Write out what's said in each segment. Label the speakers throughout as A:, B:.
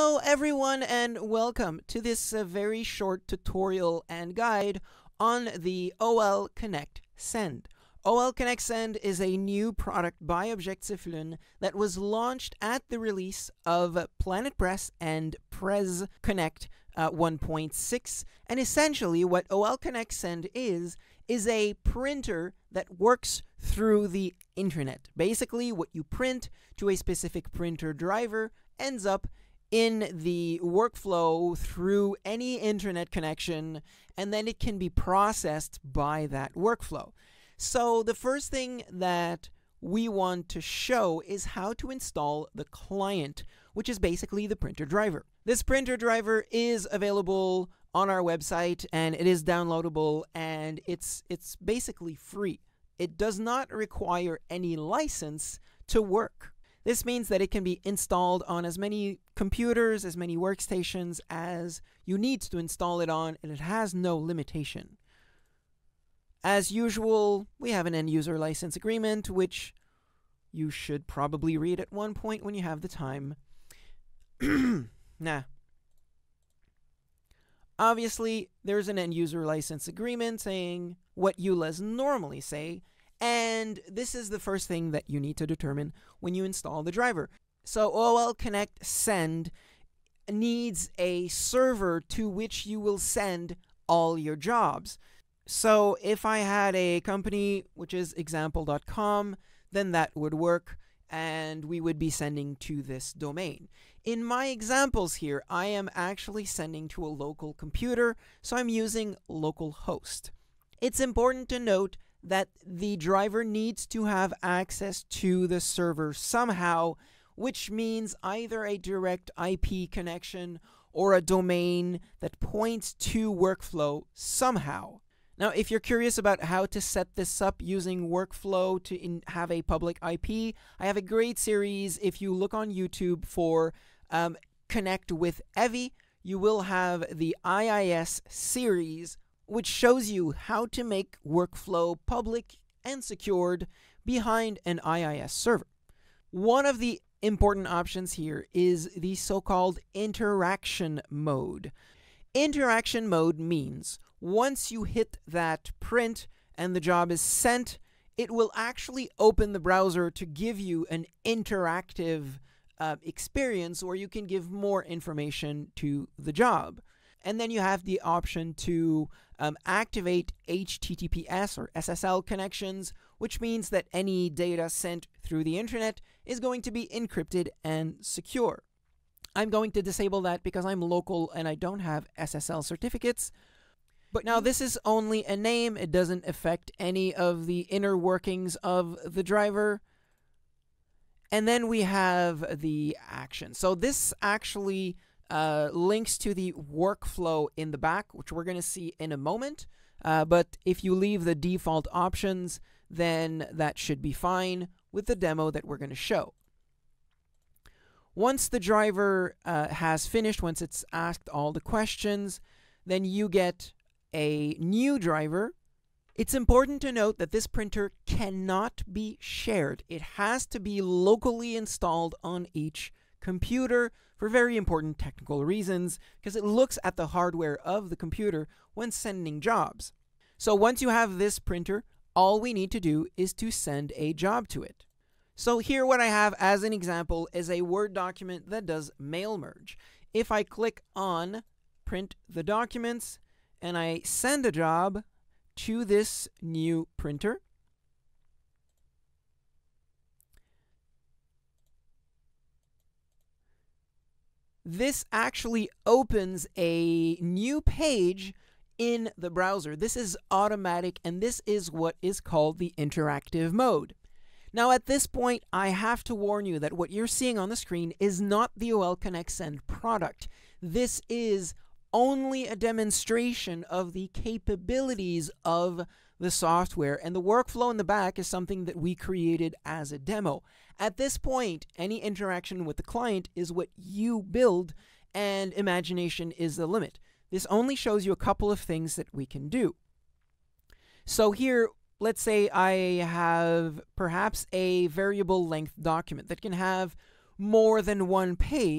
A: Hello everyone and welcome to this very short tutorial and guide on the OL Connect Send. OL Connect Send is a new product by Objectif Lune that was launched at the release of Planet Press and Prez Connect 1.6, and essentially what OL Connect Send is a printer that works through the internet. Basically, what you print to a specific printer driver ends up in the workflow through any internet connection, and then it can be processed by that workflow. So the first thing that we want to show is how to install the client, which is basically the printer driver. This printer driver is available on our website and it is downloadable, and it's basically free. It does not require any license to work. This means that it can be installed on as many computers, as many workstations as you need to install it on, and it has no limitation. As usual, we have an end-user license agreement, which you should probably read at one point when you have the time. Obviously, there's an end-user license agreement saying what EULAs normally say, and this is the first thing that you need to determine when you install the driver. So OL Connect Send needs a server to which you will send all your jobs. So if I had a company, which is example.com, then that would work, and we would be sending to this domain. In my examples here, I am actually sending to a local computer, so I'm using localhost. It's important to note that the driver needs to have access to the server somehow, which means either a direct IP connection or a domain that points to workflow somehow. Now, if you're curious about how to set this up using workflow to have a public IP, I have a great series. If you look on YouTube for Connect with Evi, you will have the IIS series, which shows you how to make workflow public and secured behind an IIS server. One of the important options here is the so-called interaction mode. Interaction mode means once you hit that print and the job is sent, it will actually open the browser to give you an interactive experience where you can give more information to the job. And then you have the option to activate HTTPS or SSL connections, which means that any data sent through the internet is going to be encrypted and secure. I'm going to disable that because I'm local and I don't have SSL certificates. But now this is only a name. It doesn't affect any of the inner workings of the driver. And then we have the action. So this actually links to the workflow in the back, which we're going to see in a moment. But if you leave the default options, then that should be fine with the demo that we're going to show. Once the driver has finished, once it's asked all the questions, then you get a new driver. It's important to note that this printer cannot be shared. It has to be locally installed on each computer for very important technical reasons, because it looks at the hardware of the computer when sending jobs. So once you have this printer, all we need to do is to send a job to it. So here what I have as an example is a Word document that does mail merge. If I click on print the documents and I send a job to this new printer, this actually opens a new page in the browser. This is automatic, and this is what is called the interactive mode. Now at this point, I have to warn you that what you're seeing on the screen is not the OL Connect Send product. This is only a demonstration of the capabilities of the software, and the workflow in the back is something that we created as a demo. At this point, any interaction with the client is what you build, and imagination is the limit. This only shows you a couple of things that we can do. So here, let's say I have perhaps a variable length document that can have more than one page,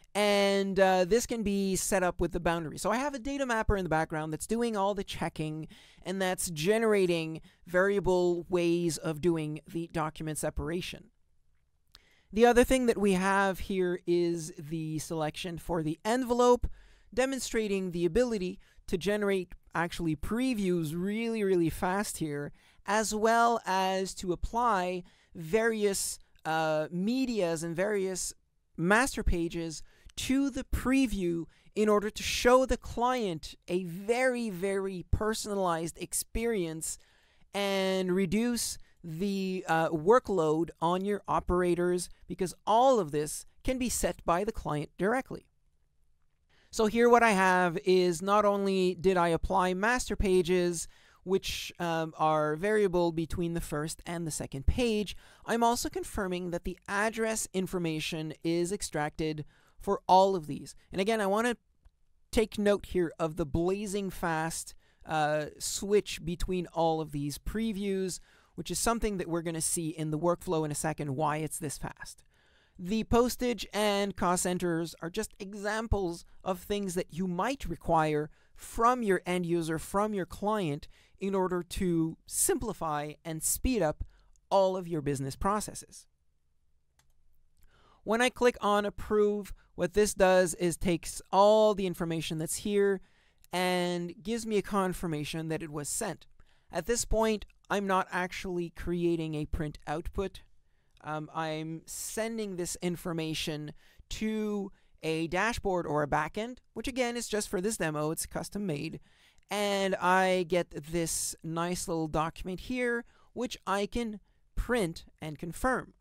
A: And this can be set up with the boundary. So I have a data mapper in the background that's doing all the checking, and that's generating variable ways of doing the document separation. The other thing that we have here is the selection for the envelope, demonstrating the ability to generate actually previews really, really fast here, as well as to apply various medias and various master pages to the preview in order to show the client a very, very personalized experience and reduce the workload on your operators, because all of this can be set by the client directly. So here what I have is, not only did I apply master pages, which are variable between the first and the second page, I'm also confirming that the address information is extracted for all of these. And again, I want to take note here of the blazing fast switch between all of these previews, which is something that we're going to see in the workflow in a second, why it's this fast. The postage and cost centers are just examples of things that you might require from your end user, from your client, in order to simplify and speed up all of your business processes. When I click on approve, what this does is takes all the information that's here and gives me a confirmation that it was sent. At this point, I'm not actually creating a print output. I'm sending this information to a dashboard or a backend, which again is just for this demo, it's custom made. And I get this nice little document here, which I can print and confirm.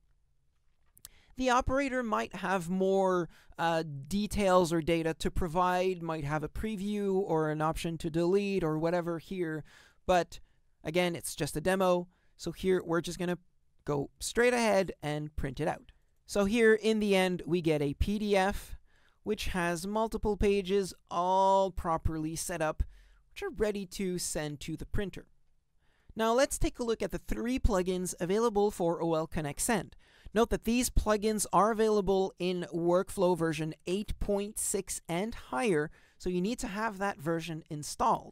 A: The operator might have more details or data to provide, might have a preview or an option to delete or whatever here, but again, it's just a demo, so here we're just going to go straight ahead and print it out. So here in the end, we get a PDF, which has multiple pages all properly set up, which are ready to send to the printer. Now let's take a look at the 3 plugins available for OL Connect Send. Note that these plugins are available in workflow version 8.6 and higher, so you need to have that version installed.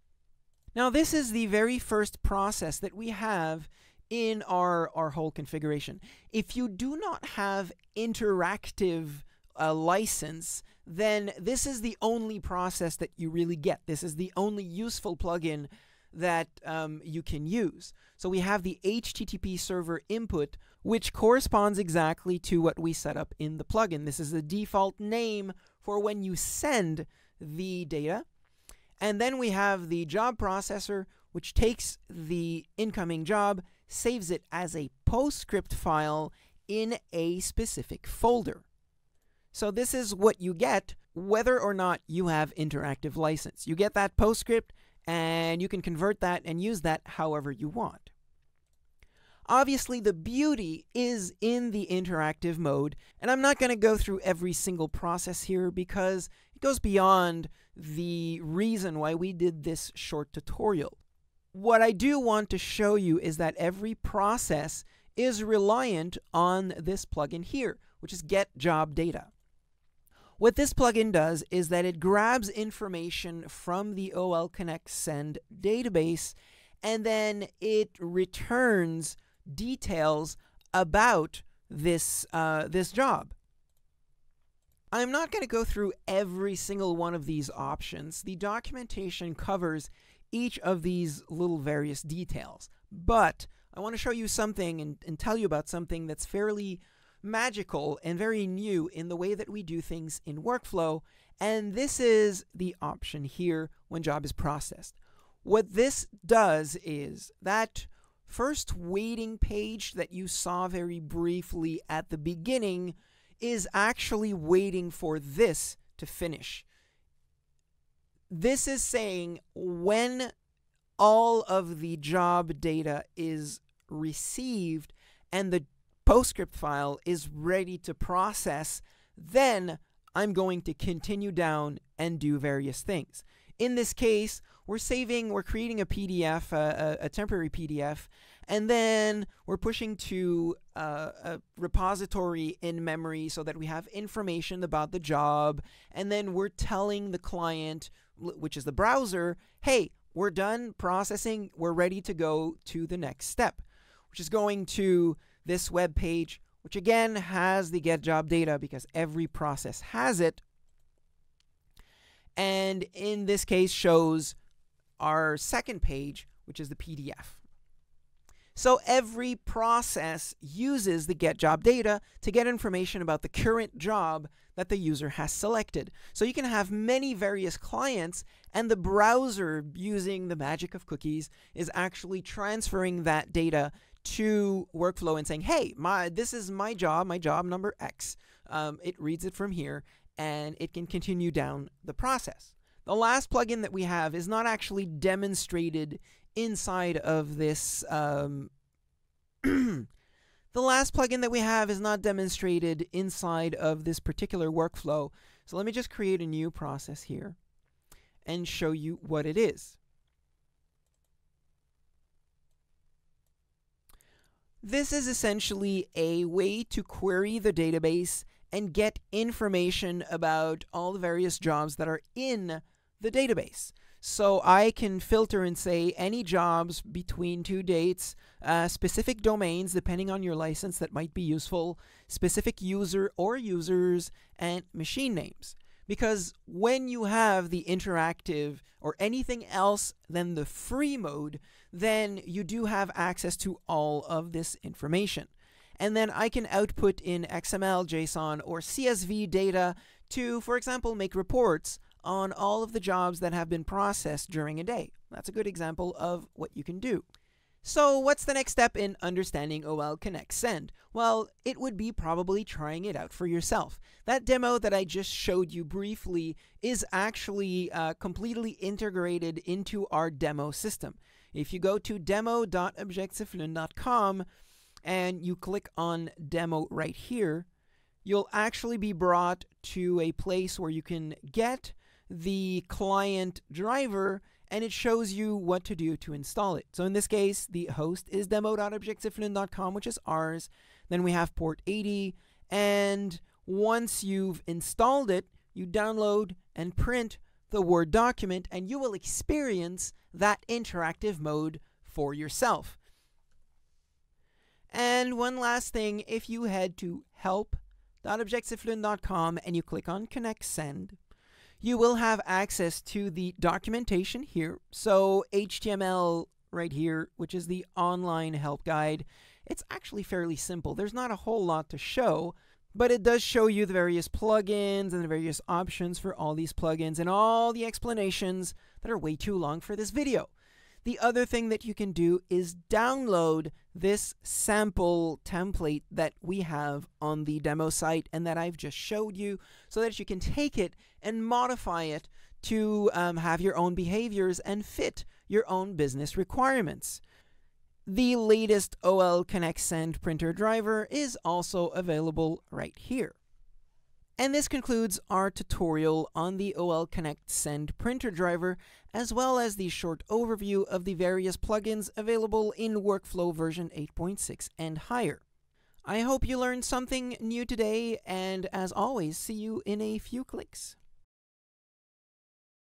A: Now this is the very first process that we have in our whole configuration. If you do not have interactive license, then this is the only process that you really get. This is the only useful plugin that you can use. So we have the HTTP server input, which corresponds exactly to what we set up in the plugin. This is the default name for when you send the data. And then we have the job processor, which takes the incoming job, saves it as a PostScript file in a specific folder. So this is what you get whether or not you have interactive license. You get that PostScript, and you can convert that and use that however you want. Obviously, the beauty is in the interactive mode, and I'm not going to go through every single process here because it goes beyond the reason why we did this short tutorial. What I do want to show you is that every process is reliant on this plugin here, which is Get Job Data. What this plugin does is that it grabs information from the OL Connect Send database, and then it returns details about this job. I'm not going to go through every single one of these options. The documentation covers each of these little various details, but I want to show you something and tell you about something that's fairly magical and very new in the way that we do things in workflow, and this is the option here when job is processed. What this does is that first waiting page that you saw very briefly at the beginning is actually waiting for this to finish. This is saying when all of the job data is received and the PostScript file is ready to process, then I'm going to continue down and do various things. In this case, we're creating a PDF, a temporary PDF, and then we're pushing to a repository in memory so that we have information about the job, and then we're telling the client, which is the browser, hey, we're done processing, we're ready to go to the next step, which is going to this web page, which again has the get job data because every process has it, and in this case shows our second page, which is the PDF. So every process uses the get job data to get information about the current job that the user has selected. So you can have many various clients, and the browser, using the magic of cookies, is actually transferring that data to workflow and saying, hey, this is my job number X. It reads it from here, and it can continue down the process. The last plugin that we have is not actually demonstrated inside of this. The last plugin that we have is not demonstrated inside of this particular workflow. So let me just create a new process here and show you what it is. This is essentially a way to query the database and get information about all the various jobs that are in the database. So I can filter and say any jobs between two dates, specific domains depending on your license that might be useful, specific user or users, and machine names. Because when you have the interactive or anything else than the free mode, then you do have access to all of this information. And then I can output in XML, JSON, or CSV data to, for example, make reports on all of the jobs that have been processed during a day. That's a good example of what you can do. So what's the next step in understanding OL Connect Send? Well, it would be probably trying it out for yourself. That demo that I just showed you briefly is actually completely integrated into our demo system. If you go to demo.objectiflune.com and you click on demo right here, you'll actually be brought to a place where you can get the client driver, and it shows you what to do to install it. So in this case, the host is demo.objectiflune.com, which is ours. Then we have port 80, and once you've installed it, you download and print the Word document, and you will experience that interactive mode for yourself. And one last thing, if you head to help.objectiflune.com and you click on Connect Send, you will have access to the documentation here. So HTML right here, which is the online help guide. It's actually fairly simple. There's not a whole lot to show, but it does show you the various plugins and the various options for all these plugins and all the explanations that are way too long for this video. The other thing that you can do is download this sample template that we have on the demo site and that I've just showed you, so that you can take it and modify it to have your own behaviors and fit your own business requirements. The latest OL Connect Send printer driver is also available right here. And this concludes our tutorial on the OL Connect Send printer driver, as well as the short overview of the various plugins available in Workflow version 8.6 and higher. I hope you learned something new today, and as always, see you in a few clicks.